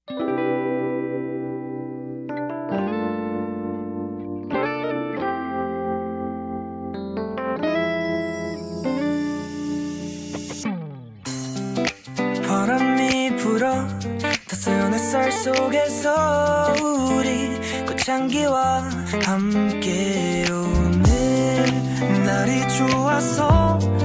바람이 불어 따스한 햇살 속에서 우리 꽃향기와 함께 오늘 날이 좋아서